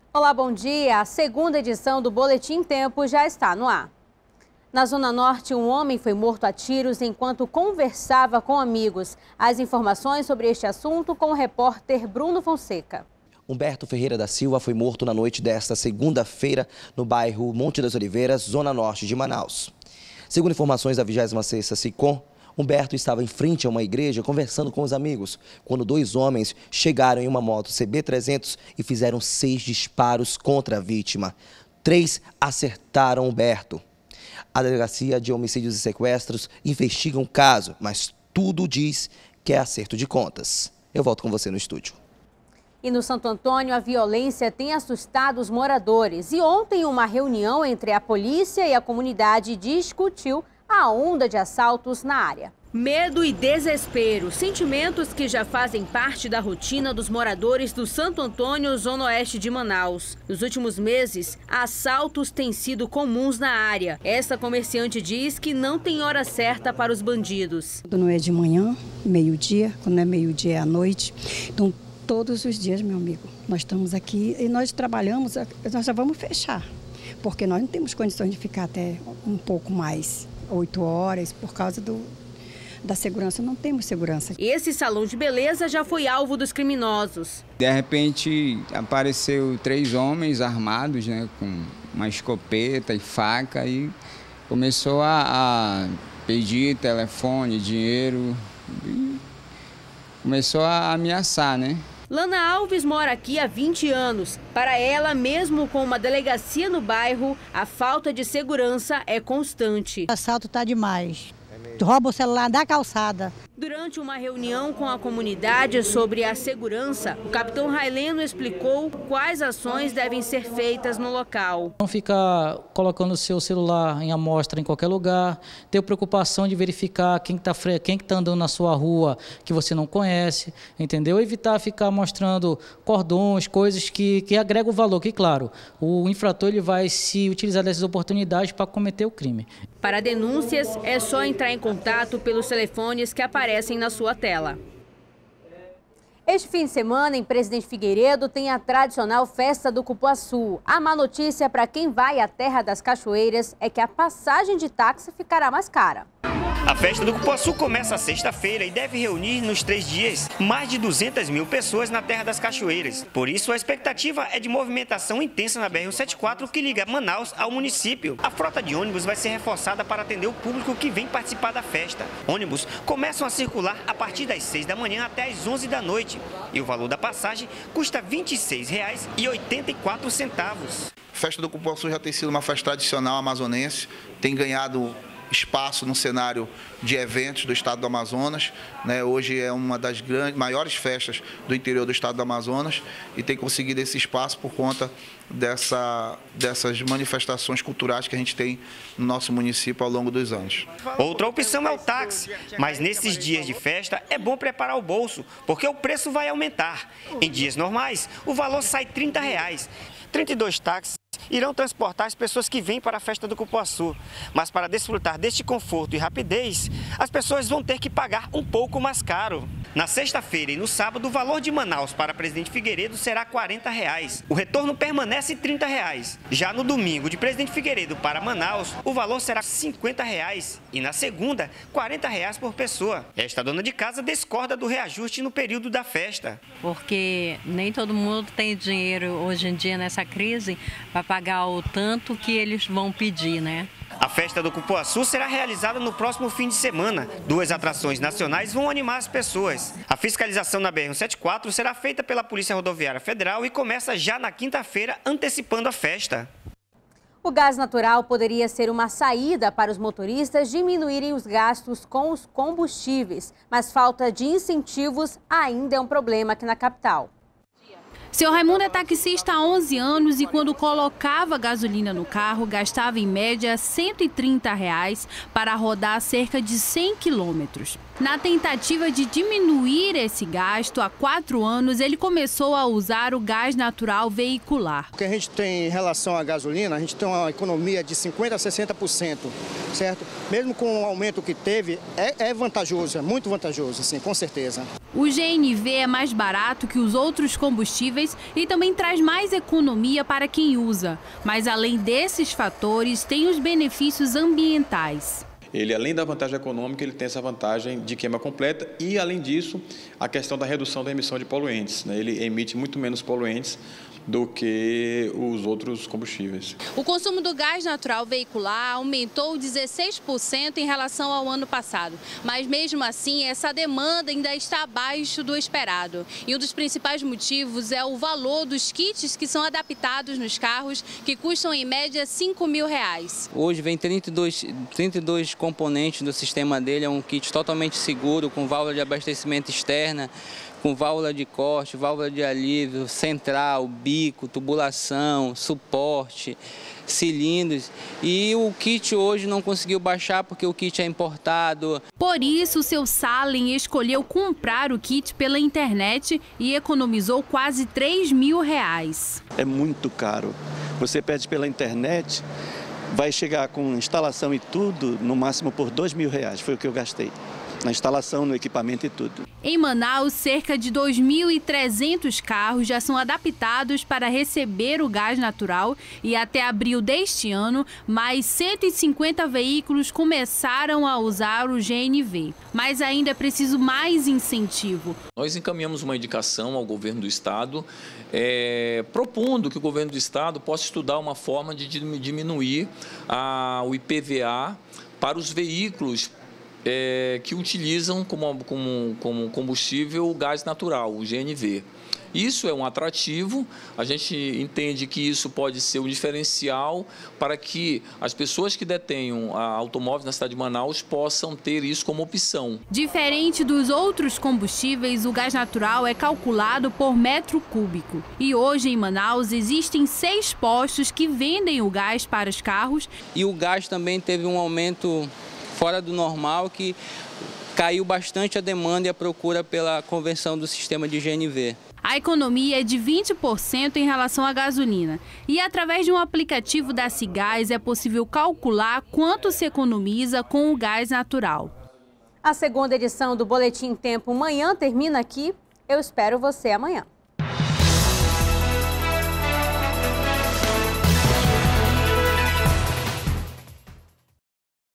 Olá, bom dia. A segunda edição do Boletim Tempo já está no ar. Na Zona Norte, um homem foi morto a tiros enquanto conversava com amigos. As informações sobre este assunto com o repórter Bruno Fonseca. Humberto Ferreira da Silva foi morto na noite desta segunda-feira no bairro Monte das Oliveiras, Zona Norte de Manaus. Segundo informações da 26ª SICOM, Humberto estava em frente a uma igreja conversando com os amigos, quando dois homens chegaram em uma moto CB300 e fizeram 6 disparos contra a vítima. 3 acertaram Humberto. A Delegacia de Homicídios e Sequestros investiga o caso, mas tudo diz que é acerto de contas. Eu volto com você no estúdio. E no Santo Antônio, a violência tem assustado os moradores. E ontem, uma reunião entre a polícia e a comunidade discutiu a onda de assaltos na área. Medo e desespero, sentimentos que já fazem parte da rotina dos moradores do Santo Antônio, zona oeste de Manaus. Nos últimos meses, assaltos têm sido comuns na área. Essa comerciante diz que não tem hora certa para os bandidos. Quando não é de manhã, meio-dia, quando não é meio-dia é à noite. Então, todos os dias, meu amigo, nós estamos aqui e nós trabalhamos, nós já vamos fechar, porque nós não temos condições de ficar até um pouco mais, 8 horas, por causa da segurança, não temos segurança. Esse salão de beleza já foi alvo dos criminosos. De repente apareceu 3 homens armados, né, com uma escopeta e faca e começou a pedir telefone, dinheiro, e começou a ameaçar, né? Lana Alves mora aqui há 20 anos. Para ela, mesmo com uma delegacia no bairro, a falta de segurança é constante. O assalto está demais. Rouba o celular da calçada. Durante uma reunião com a comunidade sobre a segurança, o capitão Raileno explicou quais ações devem ser feitas no local. Não ficar colocando o seu celular em amostra em qualquer lugar, ter preocupação de verificar quem está andando na sua rua que você não conhece, entendeu? Evitar ficar mostrando cordões, coisas que agregam valor, que claro, o infrator ele vai se utilizar dessas oportunidades para cometer o crime. Para denúncias, é só entrar em contato pelos telefones que aparecem na sua tela. Este fim de semana, em Presidente Figueiredo, tem a tradicional Festa do Cupuaçu. A má notícia para quem vai à Terra das Cachoeiras é que a passagem de táxi ficará mais cara. A Festa do Cupuaçu começa sexta-feira e deve reunir nos 3 dias mais de 200 mil pessoas na Terra das Cachoeiras. Por isso, a expectativa é de movimentação intensa na BR-174 que liga Manaus ao município. A frota de ônibus vai ser reforçada para atender o público que vem participar da festa. Ônibus começam a circular a partir das 6 da manhã até as 11 da noite. E o valor da passagem custa R$ 26,84. A Festa do Cupuaçu já tem sido uma festa tradicional amazonense, tem ganhado espaço no cenário de eventos do estado do Amazonas, né? Hoje é uma das maiores festas do interior do estado do Amazonas e tem conseguido esse espaço por conta dessas manifestações culturais que a gente tem no nosso município ao longo dos anos. Outra opção é o táxi, mas nesses dias de festa é bom preparar o bolso, porque o preço vai aumentar. Em dias normais, o valor sai R$ 30. 32 táxis irão transportar as pessoas que vêm para a Festa do Cupuaçu. Mas para desfrutar deste conforto e rapidez, as pessoas vão ter que pagar um pouco mais caro. Na sexta-feira e no sábado, o valor de Manaus para Presidente Figueiredo será R$ 40. O retorno permanece R$ 30. Já no domingo, de Presidente Figueiredo para Manaus, o valor será R$ 50. E na segunda, R$ 40 por pessoa. Esta dona de casa discorda do reajuste no período da festa. Porque nem todo mundo tem dinheiro hoje em dia nessa crise para pagar o tanto que eles vão pedir, né? A Festa do Cupuaçu será realizada no próximo fim de semana. 2 atrações nacionais vão animar as pessoas. A fiscalização na BR-174 será feita pela Polícia Rodoviária Federal e começa já na quinta-feira, antecipando a festa. O gás natural poderia ser uma saída para os motoristas diminuírem os gastos com os combustíveis, mas falta de incentivos ainda é um problema aqui na capital. Seu Raimundo é taxista há 11 anos e quando colocava gasolina no carro, gastava em média R$ 130 para rodar cerca de 100 quilômetros. Na tentativa de diminuir esse gasto, há 4 anos ele começou a usar o gás natural veicular. O que a gente tem em relação à gasolina, a gente tem uma economia de 50% a 60%, certo? Mesmo com o aumento que teve, é vantajoso, é muito vantajoso, assim, com certeza. O GNV é mais barato que os outros combustíveis e também traz mais economia para quem usa. Mas além desses fatores, tem os benefícios ambientais. Ele, além da vantagem econômica, ele tem essa vantagem de queima completa e, além disso, a questão da redução da emissão de poluentes, né? Ele emite muito menos poluentes do que os outros combustíveis. O consumo do gás natural veicular aumentou 16% em relação ao ano passado, mas mesmo assim essa demanda ainda está abaixo do esperado. E um dos principais motivos é o valor dos kits que são adaptados nos carros, que custam em média R$5.000. Hoje vem 32 componentes do sistema dele, é um kit totalmente seguro, com válvula de abastecimento externa, com válvula de corte, válvula de alívio, central, bico, tubulação, suporte, cilindros. E o kit hoje não conseguiu baixar porque o kit é importado. Por isso, o seu Salem escolheu comprar o kit pela internet e economizou quase R$3.000. É muito caro. Você pede pela internet, vai chegar com instalação e tudo, no máximo por R$2.000. Foi o que eu gastei. Na instalação, no equipamento e tudo. Em Manaus, cerca de 2.300 carros já são adaptados para receber o gás natural e até abril deste ano, mais 150 veículos começaram a usar o GNV. Mas ainda é preciso mais incentivo. Nós encaminhamos uma indicação ao governo do estado, propondo que o governo do estado possa estudar uma forma de diminuir o IPVA para os veículos que utilizam como combustível o gás natural, o GNV. Isso é um atrativo, a gente entende que isso pode ser um diferencial para que as pessoas que detenham automóveis na cidade de Manaus possam ter isso como opção. Diferente dos outros combustíveis, o gás natural é calculado por metro cúbico. E hoje em Manaus existem 6 postos que vendem o gás para os carros. E o gás também teve um aumento fora do normal, que caiu bastante a demanda e a procura pela conversão do sistema de GNV. A economia é de 20% em relação à gasolina. E através de um aplicativo da Cigás é possível calcular quanto se economiza com o gás natural. A segunda edição do Boletim Tempo Manhã termina aqui. Eu espero você amanhã.